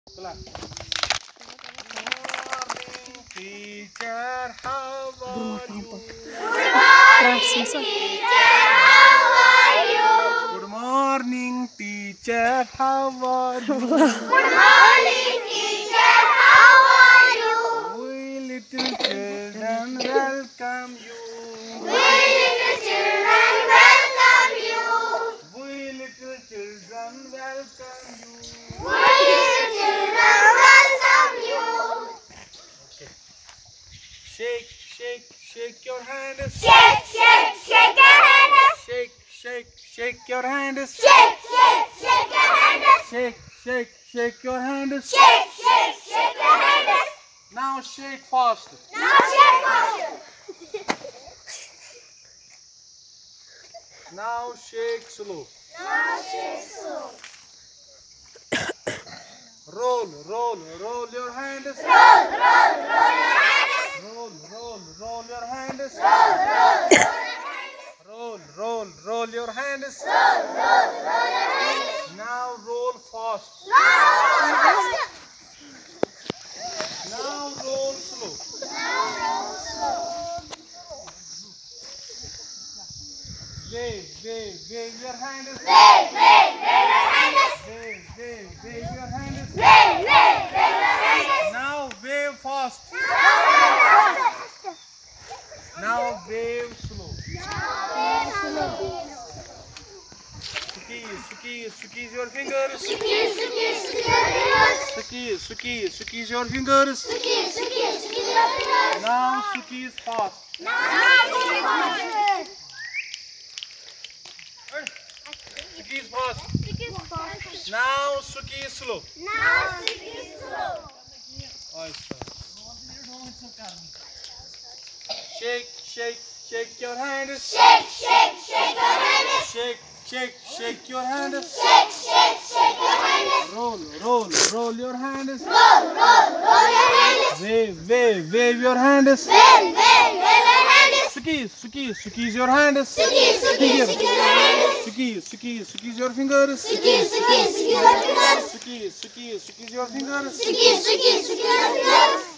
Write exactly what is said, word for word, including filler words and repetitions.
Teacher, how are you? Good morning, teacher. How are you? Good morning, teacher. How are you? We little children welcome you. We little children welcome you. We little children welcome you. We little children welcome you. Shake, shake, shake your hand. Shake, shake, shake your hand. Shake, shake, shake your hand. Shake, shake, shake your hand. Shake, shake, shake your hand. Shake, shake, shake your hand. Now shake fast. Now shake faster. Now shake slow. Now shake slow. Roll, roll, roll your hands. Roll, roll, roll your hands. Roll, roll, roll your hands. Roll, roll, roll your hands. Roll, roll, roll your hands. Roll, roll, roll your hands. Now roll fast. Now roll faster. Now roll slow. Now roll slow. Wave, wave, wave your hands. Wave, wave, wave your hands. Wave, wave, wave your hands. Wave, wave, wave your hands. Now wave fast. Now roll faster. Now wave slow. Now slow. Squeeze, squeeze, squeeze your fingers. Squeeze, squeeze, squeeze your fingers. Squeeze, squeeze, squeeze your fingers. Squeeze, squeeze, squeeze your fingers. Now squeeze fast. Now squeeze faster. Squeeze fast. Squeeze faster. Now squeeze slow. Now squeeze slow. Oyster. Shake, shake, shake your hands. Shake, shake, shake your hands. Shake, shake, shake your hands. Shake, shake, shake your hands. Roll, roll, roll your hands. Roll, roll, roll your hands. Wave, wave, wave your hands. Wave, wave, wave your hands. Squeeze, squeeze, squeeze your hands. Squeeze, squeeze, squeeze your hands. Squeeze, squeeze, squeeze your fingers. Squeeze, squeeze, squeeze your fingers. Squeeze, squeeze, squeeze your fingers. Squeeze, squeeze, squeeze your fingers.